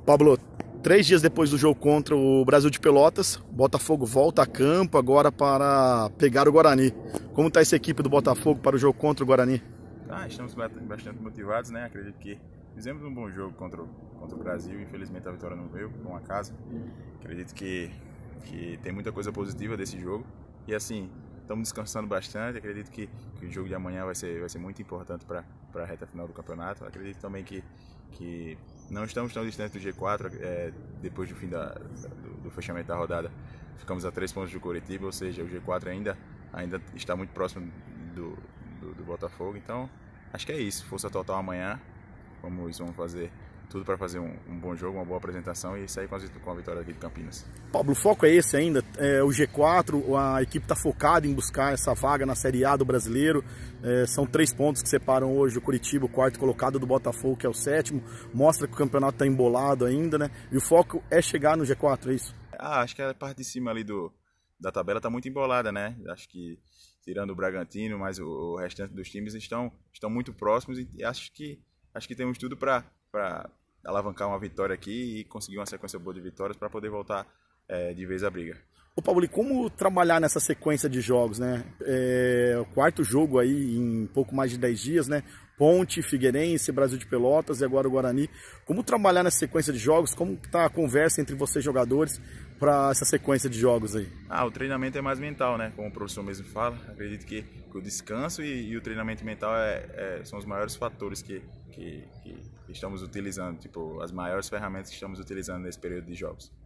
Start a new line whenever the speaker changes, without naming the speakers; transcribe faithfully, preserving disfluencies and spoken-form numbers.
Pablo, três dias depois do jogo contra o Brasil de Pelotas, o Botafogo volta a campo agora para pegar o Guarani. Como está essa equipe do Botafogo para o jogo contra o Guarani?
Ah, estamos bastante motivados, né? Acredito que fizemos um bom jogo contra o, contra o Brasil. Infelizmente a vitória não veio, por um acaso. Acredito que, que tem muita coisa positiva desse jogo. E assim, estamos descansando bastante. Acredito que, que o jogo de amanhã vai ser, vai ser muito importante para a reta final do campeonato. Acredito também que, que não estamos tão distantes do G quatro. É, depois do fim da, do, do fechamento da rodada, ficamos a três pontos do Coritiba, ou seja, o G quatro ainda, ainda está muito próximo do, do, do Botafogo. Então, acho que é isso. Força total amanhã. Vamos, vamos fazer tudo para fazer um, um bom jogo, uma boa apresentação e sair com a, com a vitória aqui de Campinas.
Pablo, o foco é esse ainda, é, o G quatro, a equipe está focada em buscar essa vaga na Série A do Brasileiro. É, são três pontos que separam hoje o Coritiba, o quarto colocado, do Botafogo, que é o sétimo. Mostra que o campeonato está embolado ainda, né? E o foco é chegar no G quatro, é isso?
Ah, acho que a parte de cima ali do, da tabela está muito embolada, né? Acho que tirando o Bragantino, mas o, o restante dos times estão, estão muito próximos e acho que, acho que temos tudo para para alavancar uma vitória aqui e conseguir uma sequência boa de vitórias para poder voltar é, de vez à briga.
Ô Pablo, e como trabalhar nessa sequência de jogos, né? É, o quarto jogo aí em pouco mais de dez dias, né? Ponte, Figueirense, Brasil de Pelotas e agora o Guarani. Como trabalhar nessa sequência de jogos? Como está a conversa entre vocês jogadores para essa sequência de jogos aí?
Ah, o treinamento é mais mental, né? Como o professor mesmo fala. Acredito que, que o descanso e, e o treinamento mental é, é, são os maiores fatores que, que, que estamos utilizando, tipo, as maiores ferramentas que estamos utilizando nesse período de jogos.